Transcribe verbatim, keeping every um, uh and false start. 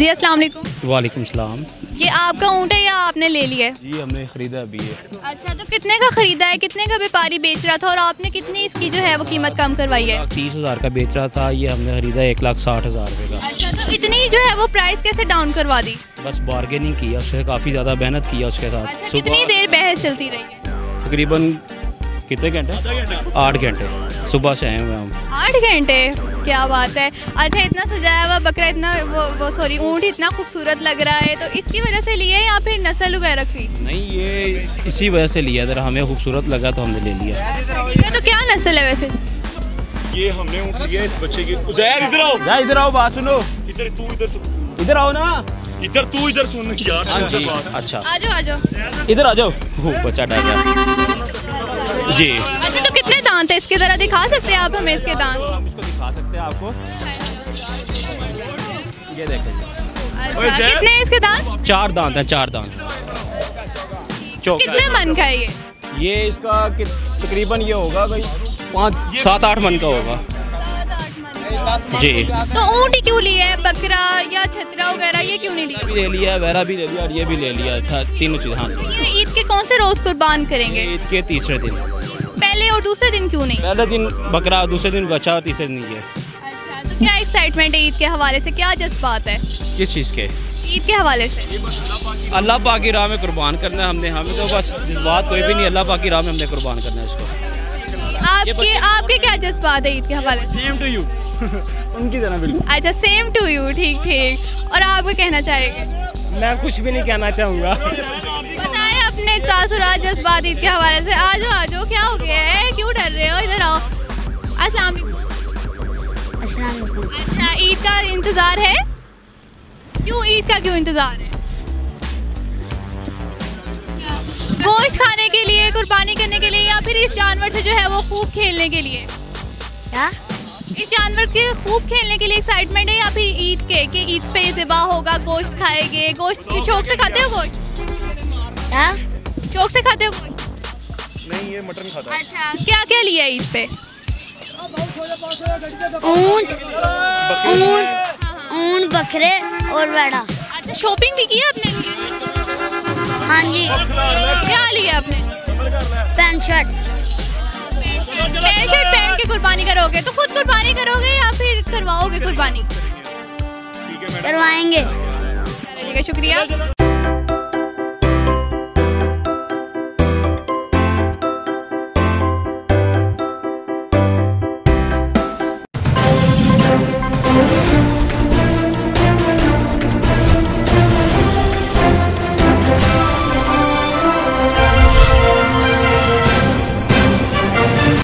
जी अस्सलाम वालेकुम। वालेकुम सलाम। ये आपका ऊँट है या आपने ले लिया है? जी हमने ख़रीदा अभी है। अच्छा, तो कितने का ख़रीदा है, कितने का व्यापारी बेच रहा था और आपने कितनी इसकी जो है वो कीमत कम करवाई है? तीस हज़ार का बेच रहा था, ये हमने ख़रीदा एक लाख साठ हज़ार रुपये का। अच्छा, तो इतनी जो है वो प्राइस कैसे डाउन करवा दी? बस बार्गेनिंग किया, उससे काफ़ी ज़्यादा मेहनत किया उसके साथ। अच्छा, कितनी देर बहस चलती रही है? तकरीबन कितने घंटे? आठ घंटे सुबह से आए हुए हम। आठ घंटे, क्या बात है। अच्छा, इतना सजाया हुआ बकरा, इतना वो वो सॉरी ऊँट इतना खूबसूरत लग रहा है, तो इसकी वजह से लिए या फिर नस्ल वगैरह की? नहीं, ये इसी वजह से लिया, अगर हमें खूबसूरत लगा तो हमने ले लिया। तो क्या नस्ल है वैसे? ये हमने ऊँट लिया इस बच्चे की। उज़ैर इधर आओ, जा इधर आओ, बात सुनो। इधर तू, इधर इधर आओ ना, इधर तू इधर सुन यार। हाँ जी, अच्छा आ जाओ आ जाओ, इधर आ जाओ। बच्चा डर गया जी। अच्छा, तो कितने दांत है इसके, जरा दिखा सकते हैं आप हमें इसके दांत? हम इसको दिखा सकते हैं आपको, ये देखें। अच्छा, कितने हैं इसके दांत? चार दांत हैं, चार दांत। कितने मन का है ये? ये इसका तकरीबन ये होगा कोई पाँच सात आठ मन का होगा जी। तो ऊँट ही क्यों लिया है, बकरा या छतरा वगैरह ये क्यों नहीं लिया? भी ले लिया, वैरा भी ले लिया और ये भी ले लिया था, तीनों चीज़। हाँ, ये ईद के कौन से रोज कुर्बान करेंगे? ईद के तीसरे दिन। पहले और दूसरे दिन क्यों नहीं? पहले दिन बकरा, दूसरे दिन बच्चा और तीसरे दिन ये। अच्छा, तो क्या एक्साइटमेंट है ईद के हवाले से, क्या जज्बात है किस चीज़ के? ईद के हवाले से? अल्लाह पाक की राह में कुर्बान करना है हमने, हमें तो बस जज्बात कोई भी नहीं, अल्लाह पाक की राह में हमने कुर्बान करना है इसको। आपके आपके क्या जज्बात है ईद के हवाले से? सेम टू यू उनकी तरह बिल्कुल। अच्छा, सेम टू यू, ठीक ठीक। और आप क्या कहना चाहेंगे? मैं कुछ भी नहीं कहना चाहूँगा। बताएं अपने तासुरात जज्बात ईद के हवाले से। आ जाओ आ जाओ, क्या हो गया है, क्यों डर रहे हो? इधर आओ। अस्सलाम वालेकुम। अस्सलाम वालेकुम। अच्छा, ईद का इंतज़ार है? क्यों ईद का क्यों इंतज़ार है? गोश्त खाने के लिए, कुर्बानी करने के लिए, या फिर इस जानवर से जो है वो खूब खेलने के लिए? क्या? इस जानवर के खूब खेलने के लिए एक्साइटमेंट है, या फिर ईद के कि ईद पे ज़िबा होगा, गोश्त खाएंगे? गोश्त शौक से खाते हो गोश्त? क्या? शौक से खाते हो गोश्त? नहीं, ये मटन खाता है। अच्छा, क्या क्या लिया ईद पे? ऊँट, ऊँट, ऊँट, बकरे और वेड़ा। अच्छा, शॉपिंग भी की है आपने? हाँ जी। क्या लिया आपने? Pant shirt. पैंट शर्ट पहन के कुर्बानी करोगे, तो खुद कुर्बानी करोगे या फिर करवाओगे कुर्बानी? करवाएंगे। ठीक है, शुक्रिया।